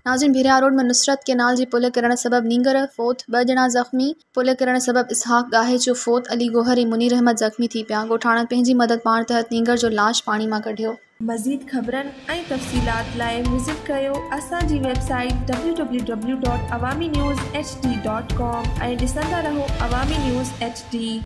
नाज़रीन, भिरिया रोड में नुसरत केनाल जी पुल किरण सबब नींगर फोत, 2 ॼणा ज़ख़्मी। पुल किरण सबब इसहाक गाहे जो फोत, अली गोहर ऐं मुनीर अहमद ज़ख़्मी थी पिया। ॻोठाणनि पंहिंजी मदद पाण तहत नींगर जो लाश पाणी मां कढियो। मज़ीद ख़बरनि ऐं तफ़सीलात लाइ विज़िट कयो असांजी वेबसाइट www.awamiNewsHD.com ऐं ॾिसंदा रहो अवामी न्यूज़ HD।